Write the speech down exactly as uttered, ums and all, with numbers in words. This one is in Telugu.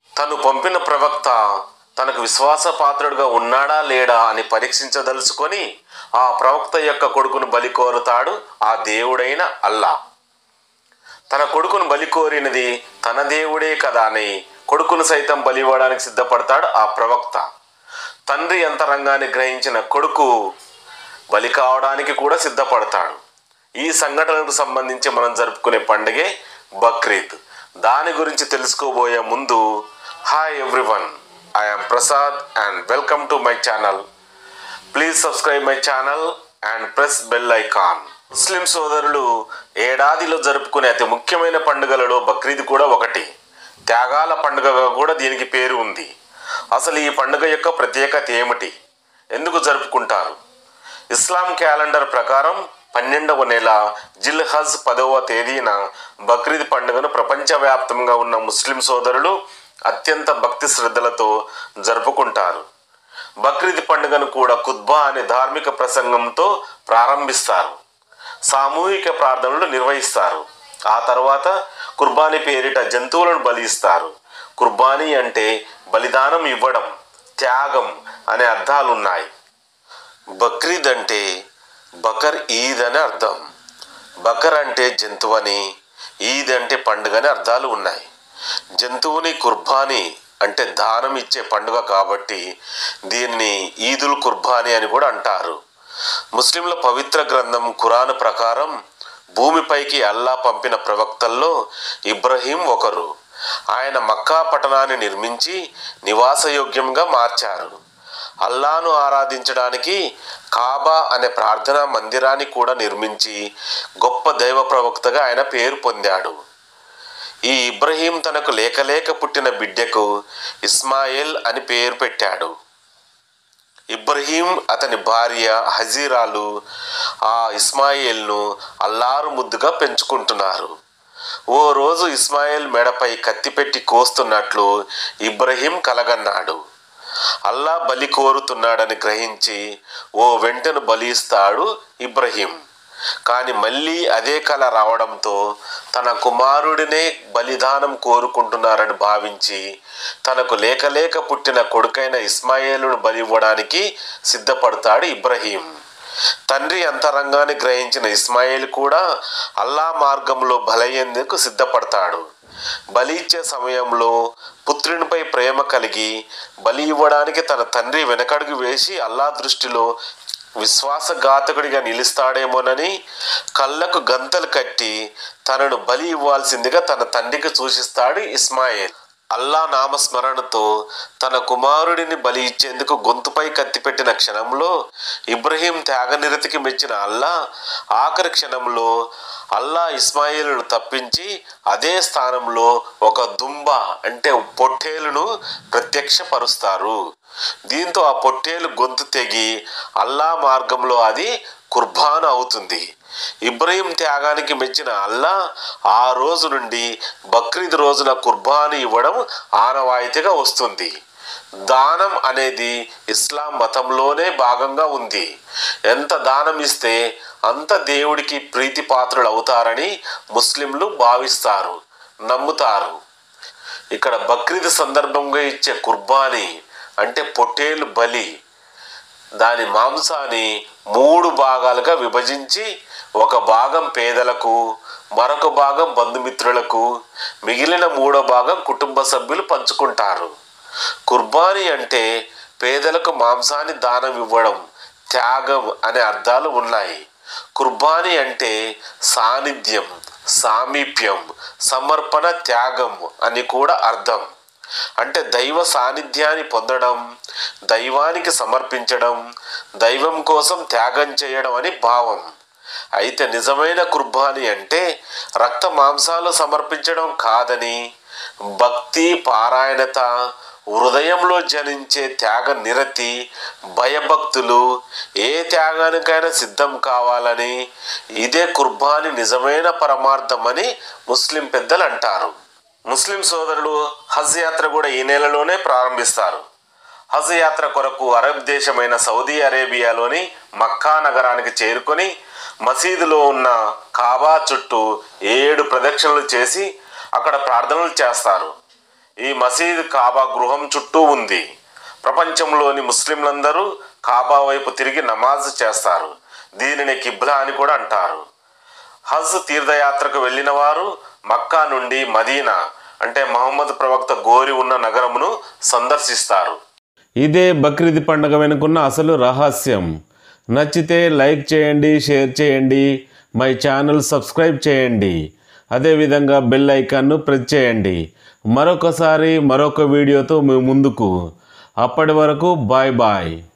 తను పంపిన ప్రవక్త తనకు విశ్వాసపాత్రుడుగా ఉన్నాడా లేడా అని పరీక్షించదలుచుకొని ఆ ప్రవక్త యొక్క కొడుకును బలి కోరుతాడు ఆ దేవుడైన అల్లా. తన కొడుకును బలి కోరినది తన దేవుడే కదా అని కొడుకును సైతం బలి ఇవ్వడానికి సిద్ధపడతాడు ఆ ప్రవక్త. తండ్రి అంతరంగాన్ని గ్రహించిన కొడుకు బలి కావడానికి కూడా సిద్ధపడతాడు. ఈ సంఘటనలకు సంబంధించి మనం జరుపుకునే పండుగే బక్రీద్. దాని గురించి తెలుసుకోబోయే ముందు, hi everyone, I am Prasad and welcome to my channel. Please subscribe my channel and press bell icon. ముస్లిం సోదరులు ఏడాదిలో జరుపుకునే అతి ముఖ్యమైన పండుగలలో బక్రీద్ కూడా ఒకటి. త్యాగాల పండుగగా కూడా దీనికి పేరు ఉంది. అసలు ఈ పండుగ యొక్క ప్రత్యేకత ఏమిటి, ఎందుకు జరుపుకుంటారు? ఇస్లాం క్యాలెండర్ ప్రకారం పన్నెండవ నెల జిల్ హజ్ పదవ తేదీన బక్రీద్ పండుగను ప్రపంచవ్యాప్తంగా ఉన్న ముస్లిం సోదరులు అత్యంత భక్తి శ్రద్ధలతో జరుపుకుంటారు. బక్రీద్ పండుగను కూడా ఖుత్బా అనే ధార్మిక ప్రసంగంతో ప్రారంభిస్తారు. సామూహిక ప్రార్థనలు నిర్వహిస్తారు. ఆ తర్వాత కుర్బానీ పేరిట జంతువులను బలి ఇస్తారు. కుర్బానీ అంటే బలిదానం ఇవ్వడం, త్యాగం అనే అర్థాలున్నాయి. బక్రీద్ అంటే బకర్ ఈద్ అని అర్థం. బకర్ అంటే జంతువని, ఈద్ అంటే పండుగ అని అర్థాలు ఉన్నాయి. జంతువుని కుర్బానీ అంటే దానం ఇచ్చే పండుగ కాబట్టి దీన్ని ఈదుల్ కుర్బానీ అని కూడా అంటారు. ముస్లింల పవిత్ర గ్రంథం ఖురాన్ ప్రకారం భూమిపైకి అల్లా పంపిన ప్రవక్తల్లో ఇబ్రహీం ఒకరు. ఆయన మక్కా పట్టణాన్ని నిర్మించి నివాసయోగ్యంగా మార్చారు. అల్లాను ఆరాధించడానికి కాబా అనే ప్రార్థనా మందిరాన్ని కూడా నిర్మించి గొప్ప దైవ ప్రవక్తగా ఆయన పేరు పొందాడు. ఈ ఇబ్రహీం తనకు లేకలేక పుట్టిన బిడ్డకు ఇస్మాయిల్ అని పేరు పెట్టాడు. ఇబ్రహీం అతని భార్య హజీరాలు ఆ ఇస్మాయిల్ను అల్లారు ముద్దుగా పెంచుకుంటున్నారు. ఓ రోజు ఇస్మాయిల్ మెడపై కత్తి పెట్టి కోస్తున్నట్లు ఇబ్రహీం కలగన్నాడు. అల్లా బలి కోరుతున్నాడని గ్రహించి ఓ వెంటను బలి ఇస్తాడు ఇబ్రహీం. కానీ మళ్ళీ అదే కల రావడంతో తన కుమారుడినే బలిదానం కోరుకుంటున్నారని భావించి తనకు లేకలేక పుట్టిన కొడుకైన ఇస్మాయిలును బలి ఇవ్వడానికి సిద్ధపడతాడు ఇబ్రహీం. తండ్రి అంతరంగాన్ని గ్రహించిన ఇస్మాయిల్ కూడా అల్లా మార్గంలో బలయ్యేందుకు సిద్ధపడతాడు. బలి ఇచ్చే సమయంలో పుత్రునిపై ప్రేమ కలిగి బలి ఇవ్వడానికి తన తండ్రి వెనకడుగు వేసి అల్లా దృష్టిలో విశ్వాసఘాతకుడిగా నిలుస్తాడేమోనని కళ్ళకు గంతలు కట్టి తనను బలి ఇవ్వాల్సిందిగా తన తండ్రికి సూచిస్తాడు ఇస్మాయిల్. అల్లా నామస్మరణతో తన కుమారుడిని బలి ఇచ్చేందుకు గొంతుపై కత్తిపెట్టిన క్షణంలో ఇబ్రహీం త్యాగనిరతికి మెచ్చిన అల్లా ఆఖరి క్షణంలో అల్లా ఇస్మాయిల్ను తప్పించి అదే స్థానంలో ఒక దుంబ అంటే పొట్టేలును ప్రత్యక్షపరుస్తారు. దీంతో ఆ పొట్టేలు గొంతు తెగి అల్లా మార్గంలో అది కుర్బాన్ అవుతుంది. ఇబ్రహీం త్యాగానికి మెచ్చిన అల్లా ఆ రోజు నుండి బక్రీద్ రోజున కుర్బానీ ఇవ్వడం ఆనవాయితీగా వస్తుంది. దానం అనేది ఇస్లాం మతంలోనే భాగంగా ఉంది. ఎంత దానం ఇస్తే అంత దేవుడికి ప్రీతిపాత్రులు అవుతారని ముస్లింలు భావిస్తారు, నమ్ముతారు. ఇక్కడ బక్రీద్ సందర్భంగా ఇచ్చే కుర్బానీ అంటే పొట్టేలు బలి, దాని మాంసాన్ని మూడు భాగాలుగా విభజించి ఒక భాగం పేదలకు, మరొక భాగం బంధుమిత్రులకు, మిగిలిన మూడో భాగం కుటుంబ సభ్యులు పంచుకుంటారు. కుర్బానీ అంటే పేదలకు మాంసాన్ని దానం ఇవ్వడం, త్యాగం అనే అర్థాలు ఉన్నాయి. కుర్బానీ అంటే సాన్నిధ్యం, సామీప్యం, సమర్పణ, త్యాగం అని కూడా అర్థం. అంటే దైవ సాన్నిధ్యాన్ని పొందడం, దైవానికి సమర్పించడం, దైవం కోసం త్యాగం చేయడం అని భావం. అయితే నిజమైన కుర్బానీ అంటే రక్త మాంసాలు సమర్పించడం కాదని, భక్తి, పారాయణత, హృదయంలో జనించే త్యాగ నిరతి, భయభక్తులు, ఏ త్యాగానికైనా సిద్ధం కావాలని, ఇదే కుర్బానీ నిజమైన పరమార్థమని ముస్లిం పెద్దలు అంటారు. ముస్లిం సోదరులు హజ్ యాత్ర కూడా ఈ నెలలోనే ప్రారంభిస్తారు. హజ్ యాత్ర కొరకు అరబ్ దేశమైన సౌదీ అరేబియాలోని మక్కా నగరానికి చేరుకొని మసీదులో ఉన్న కాబా చుట్టూ ఏడు ప్రదక్షిణలు చేసి అక్కడ ప్రార్థనలు చేస్తారు. ఈ మసీద్ కాబా గృహం చుట్టూ ఉంది. ప్రపంచంలోని ముస్లింలందరూ కాబా వైపు తిరిగి నమాజ్ చేస్తారు. దీనిని కిబ్లా అని కూడా అంటారు. హజ్ తీర్థయాత్రకు వెళ్ళిన వారు మక్కా నుండి మదీనా అంటే మహమ్మద్ ప్రవక్త గోరి ఉన్న నగరమును సందర్శిస్తారు. ఇదే బక్రీద్ పండుగ వెనుకున్న అసలు రహస్యం. నచ్చితే లైక్ చేయండి, షేర్ చేయండి, మై ఛానల్ సబ్స్క్రైబ్ చేయండి. అదేవిధంగా బెల్ ఐకాన్ను ప్రెస్ చేయండి. మరొకసారి మరొక వీడియోతో మీ ముందుకు. అప్పటి వరకు బాయ్ బాయ్.